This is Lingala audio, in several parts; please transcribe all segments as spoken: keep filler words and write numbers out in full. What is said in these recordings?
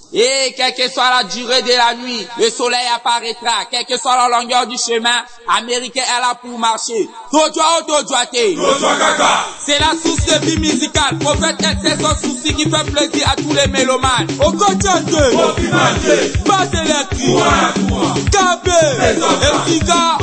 Et quelle que soit la durée de la nuit, le soleil apparaîtra. Quelle que soit la longueur du chemin, Américain est là pour marcher. Tojoa ou tojoate. C'est la source de vie musicale. Prophète c'est son souci qui fait plaisir à tous les mélomanes. Au quotidien, Basse électrique, Kabé, Efriga,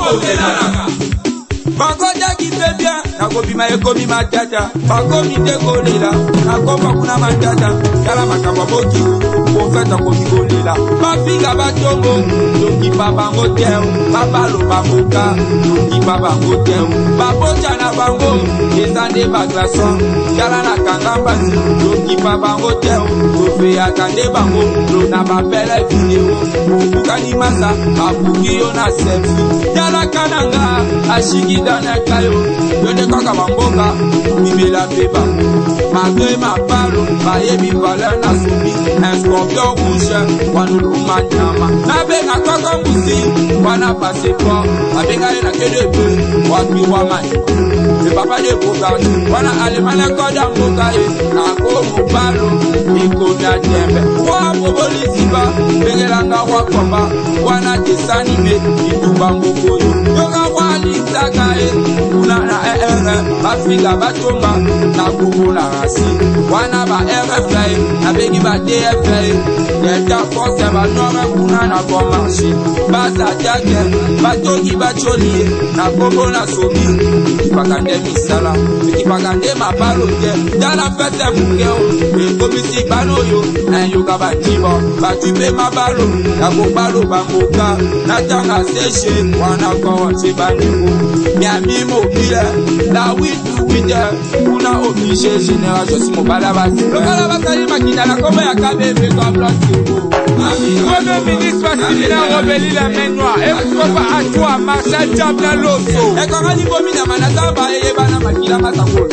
Magoda qui fait bien, Nagobi Mayekomi Matata, Magomi Degolela, Nagoba Kuna Matata, Yalamakamba Boki, Prophète Nagobi Golela, Mafiga Batongo, Doki Baba Motel, Babalo Bamoka, Doki Baba Motel, Baboja Nabango, Desande Baglason, Yalana Kangambasi, Doki Baba Motel, Tofe Atande Bango, Lona Babela Vidéo, Bukani Masa, Abuki Yona Selfie, Yala Kananga, Ashiki Dana Kayo, Yone Kaka Bamboka, Bibela Beba, Malgré ma palo, Bayebi Valena Soubi, un scorpion rouge, Wanulu Manyama, Nabenga Kaka Mousi, Wana Passe Fort, Nabenga Yena Kedebe, Waki Waman, le papa de Bogani, Wana Alemana Koda Mokaye, Nako Mubalo, Iko Nadembe, Wa Moboli Ziba, Bengelanga Wakomba, Wana Desanime, Ituba Mokoyo, Yoga Wali Zakae, Una na E R, Afrika Batomba, Nakubo la Rasi, Wana ba R F A, Nabegi ba D F A, Delta Force ba Nora Kuna na bon marché, Baza Diake, Batoki Bacholi, Nakobo la Sobi, Kipakande Misala, Kipakande Mabalo, Dala Fete Mukeo, et Komisi Banoyo, un Yoga Batibo, Batube Mabalo, Nakobalo Bangoka, Natanga Seche, Wana Kawa Chebanigo, Miami Mobile, la Witu Winde, Una obligé général, je suis mon balabasi. Le balabasi, Makina, la Koma Yakabe, Mekam Blanco. Premier ministre Massimina Robeli la main noire, et pourquoi pas à toi, Marshal Diabla Loso. Et quand on dit Bomina Manataba, et Bana Makila Matako,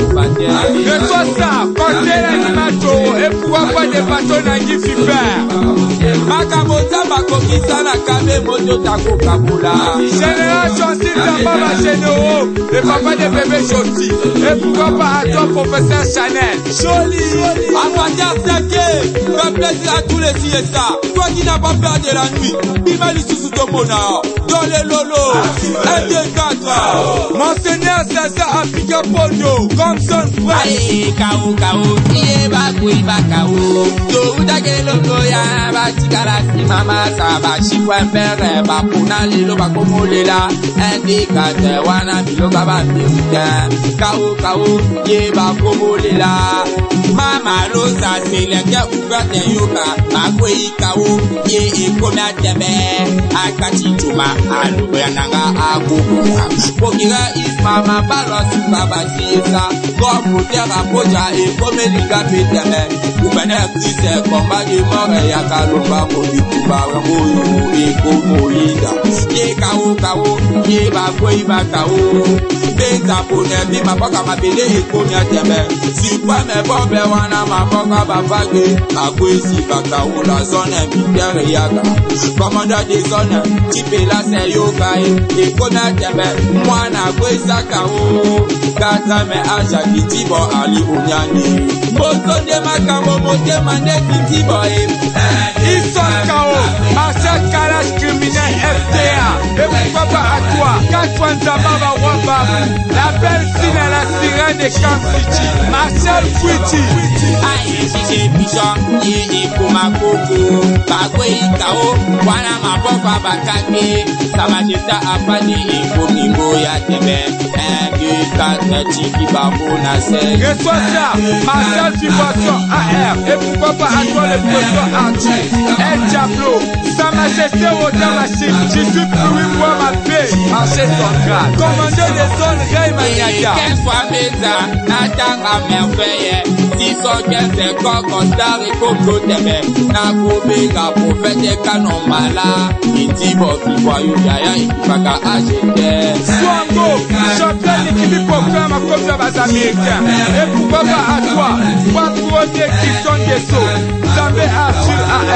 le soir ça, quand t'es l'animato, et pourquoi pas des bateaux Nagui Fiber. Makamota Makokisa Nakabe, Moto Tako Kabula. Général Chancy Zambaba Généraux, le papa des bébés Chancy. Et pourquoi pas à toi, professeur Chanel. Joli. À partir Sake, fais plaisir à tous les siestas. Toi qui n'as pas peur de la nuit, Bimali sous ton mona, dans les lolos, un, deux, quatre. Monseigneur Zaza Afrika Pono, comme son frère. Allez, Kao, Kao, Ieba, Kouiba, Kao. To Udake Logo, Ya, Batikara, Mama, Saba, Chifouin, Père, Bapuna, Lilo, Bakomolela, Indicateur, Wana, Biloga, Bambiruka, Kao, Kao, Ieba, Komolela. Mama Rosa, c'est le gars ouvert de yoga, Makwei Kao, Ye et Kona Tebe, Akati Chuma, Alubriananga, Agogo, Pokira is Mama Balos, Baba Siesa, Gomu Terra Poja et Komeliga Peteme, Oubane Krise, Komba de More, Yakalomba, Mobikuba, Moyo, et Komolida, Ye Kao Kao, Ye Bakwei Bakao, Beza Pone, Bima Boka Mabele et Komia Tebe, Super Mebo. Wana maboka babage, Akwesi Bakao, la zone militaire yaga. Commandant des zones, Tipela se yoga et Kona Tebe, Mwana Kwesa Kao, Katame Aja Kitibo Ali Unyani. Moto de Makambo, Mote Mane Kitibo ils sont K O, Marcel Kalash criminel F T A. Et pourquoi pas à toi, Katwan Zababa Wamba, la belle fille à la sirène de Camp City, Marcel Fouiti. Aïe, si c'est Pichon, Yé, Ikoma Koko, Bagwe Ikao, Wana Maboka Bakake, Samajeta Apani, Ikomingo Yatebe, un, deux, quatre, Tiki Babo Nasser. Reçois ça, Marcel Fibation A R, et pourquoi pas à toi le professeur Archie, El Diablo, Sa Majesté Odamachine, je suis plus moi ma paix, marché central, commandeur des zones Rey Maniaga. Quelle fois Mesa, Natanga Merveille, si son quinze c'est Coco Star et Coco Tebe, Nakobega, prophète et canon mala, Itibo, Kiboyou, Yaya, Ikipaka, Agete. Swango, champion d'équipe programme comme ça va américains. Et pourquoi pas à toi, trois premiers qui sont des sauts, Zambé Arthur A R.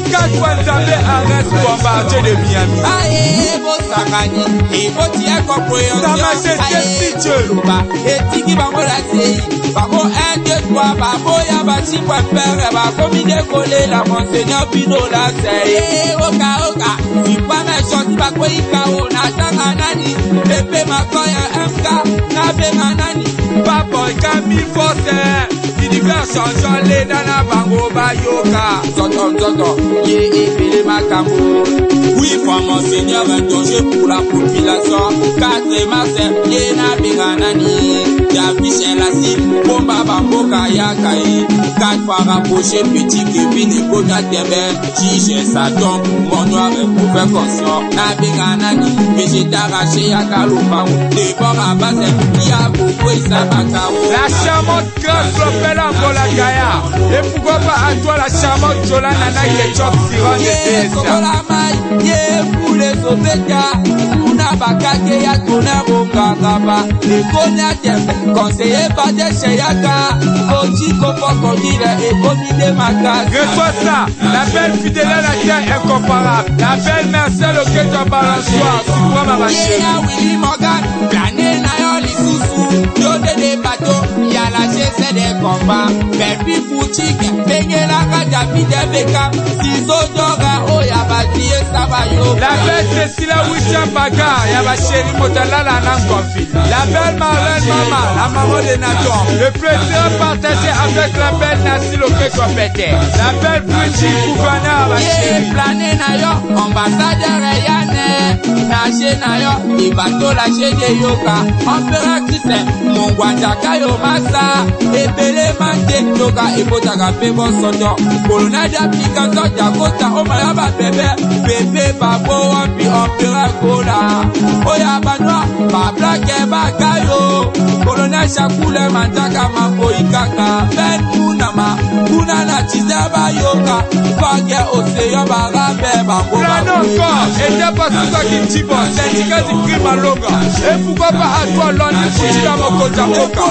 quatre fois Nzambe arrête bombardier de Miami. Aye, Bosangani, et Botia Compréhension. Ça m'a cessé si Dieu. Et Tiki Bamo la C I. Bamo un, deux, trois, Bamo ya bati quoi faire. Bamo mi décoller la Monseigneur Pino la C I. Oka, oka. Si pas mes choses, Bako Ikao, Natanga Nani. Pepe Makoya M K, Nabe Manani. Papa, Camille Fortin. Diversion, Jean Lénana Bango Bayoka. Zoto, zoto, yé épelé Makambo. Oui, pour Monseigneur, un danger pour la population. Quatre mars, yé Nabe Manani. J'affiche la cible, Bomba Bambo Kaya Kaye. Quatre fois rapproché, petit Kevin et Kona Tembe. Si j'ai sa tombe, mon noir est pour faire conscient. Nabe Manani, végétal arraché à Kalopao. Des bords à bassin, y'a beaucoup et ça va Kao. La charmante grâce l'opéra Angola Gaïa. Et pourquoi pas à toi la charmante Jola Nana Yechok Siron de Yé, Kokola Maï, yé, pour les Obeka. Kuna Bakake ya Tona Rokakaba. Les Kona Tembe, conseiller par des Cheyaka. Koji Kofo Kodire et Komide Makas. Reçois ça, la belle fidèle à la terre incomparable. La belle Marcel au quai de balançoire. Tu crois ma machine? Yé, Willy Morgan, plané Nayon Lissousou. Yode des bateaux, y'a la chaise des combats. Baby boutique, peigné la raja vide Beckham. Ciseaux d'ora, oh y'a bâti et ça va yo. La belle Cécilia Wisha Baga, y'a ma chérie Motala la langue confie. La belle Marlène Mama, la maman de Nathan. Le plaisir partagé avec la belle Nassil au quai compété. La belle Bridget Kouvana, ma chérie. Yé, plané Nayon, ambassadeur Yane. Naché Nayon, les bateaux lâchés de Yoka. Empereur Christian, mon Guadjaka yo massa. Ebele mante, Yoka ebotaka pebo soto. Colonel d'application Jakota, Omayaba bébé. Bébé babo, wampi empereur Kola. Oya banwa, ba black bakayo. Colonel Chakoule Mandaka Mambo Ikaka. Ben Munama, Kunana Chizaba Yoka. Fage Oseyo Barabe Babo. Plan encore, et t'es pas tout ça qui t'y bosse. Syndicat du crime à longa. Et pourquoi pas à toi l'on est foutu dans mon côté à Moka.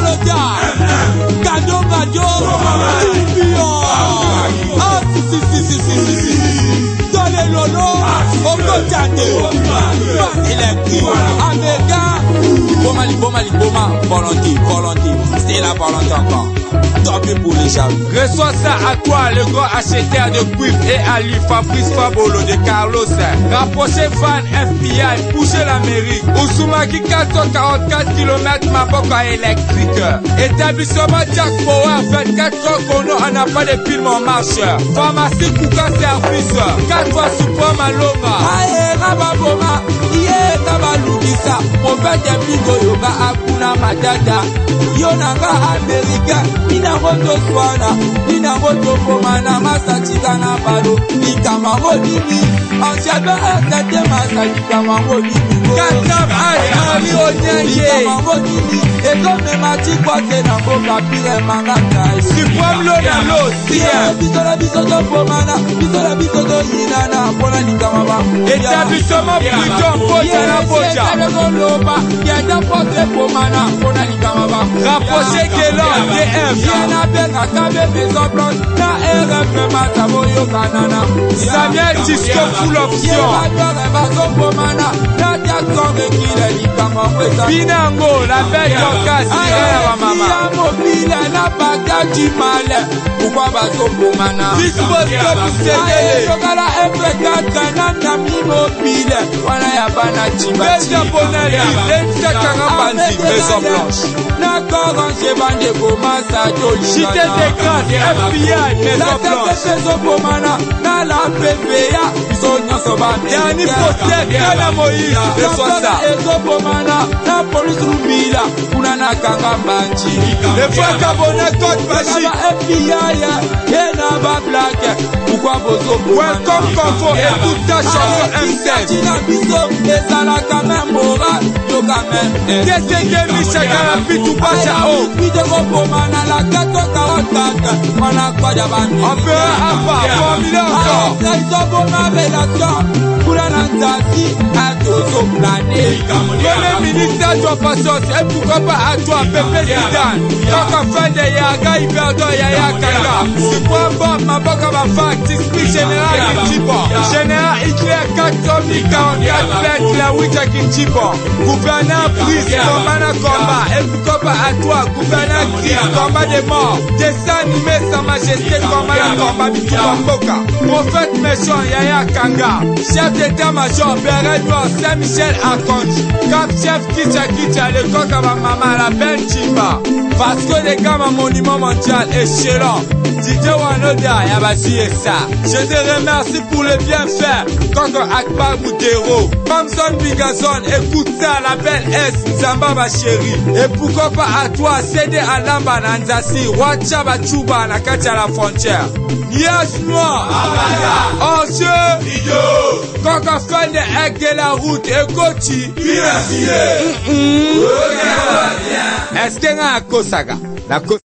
Cadeau, cadeau. Ah, si, si, si, si, si, si, si. Dans les lolos, au côté il est qui? Américain. Bomali, bomali, boma. Volonté, volonté. C'est la volonté encore. Tant pis pour les gens. Reçois ça à toi, le grand acheteur de cuivre et à lui, Fabrice Fabolo de Carlos. Rapprochez Van F B I, poussez l'Amérique. Oussoumaki quatre cent quarante-quatre kilomètres, Maboka électrique. Établissement Jack Power, vingt-quatre heures chrono, on n'a pas de film en marche. Pharmacie Kouka Service, quatre fois suprême à Loma. Aïe, Rababoma, Yé, Nabalugisa, Prophète Amigo Yoga Akuna Matata, Yonanga Américain, Minamoto Swana, Minamoto Pomana, Masatika Nabalo, Nikamamo Dini, Anchaba Akate Masatika Dini, Katam Aïe, Henri Onyenge, Nikamamo Dini, et comme Mati Kwate Naboka Pire Mangata, Suprême Lonalo, Sien, Bisola Bisoto Pomana, Bisola Bisoto Yinana, Pona Nikamama, Établissement Pluton, Potana Boja, Rapprochez Kélan, D F, Samuel Tisco, full option. Binango, la belle Yoka, Siré à maman. Pourquoi bateau pour mana? Disposable pour s'aider. Yokala F quatre nana mobile. Wana ya bana chimba. Maison Bonali, Lensa Karambandi, Maison Blanche. D'accord, j'ai bandé pour Massa Joli. Cité des Grands, F B I, Maison Blanche. Maison Bomana, na la P P A, ils sont non sauvables. Yanni Poster, Yana Moïse, reçois ça. Maison Bomana, la police Rubila, Unana Kangambanchi. Les fois Cabonnet, Côte Magique. F B I, Yena ba black. Pourquoi vos Welcome Confort et toute ta chanson M seize. Ezalaka même moral, yo quand même. Qu'est-ce que Michel Galapi tout passe à haut? On peut avoir formulé encore. Premier ministre doit passer, et pourquoi pas à toi, Pépé Zidane. Quand on fait des yaga, il perd Yaya Kaka. C'est quoi bon, ma boca va faire, t'expliques général, Général Hitler quatre mille quarante-quatre fête la Wita Kinchipo. Gouverneur Brice, combat na combat. Et pourquoi pas à toi, gouverneur Chris, combat des morts. Dessin animé sa majesté, combat na combat Bituba Mboka. Prophète méchant Yaya Kanga. Chef d'état-major Beret Noir Saint-Michel Archange. Cap chef Kicha Kicha, le coq à ma maman, la belle Chimba. Parce que les gars, mon monument mondial est chélant. Didier Wanoda, Yabasi et ça. Je te remercie pour le bien-faire. Koko Akbar Boudero. Mamson Bigazon, écoute ça, la belle S, Zamba ma chérie. Et pourquoi pas à toi, céder à Lamba Nanzasi, Wacha Bachuba, Nakacha la frontière. Yes, moi. En jeu. Koko fan de Egg de la route, et Kochi. Est-ce qu'il y a un Kosaga?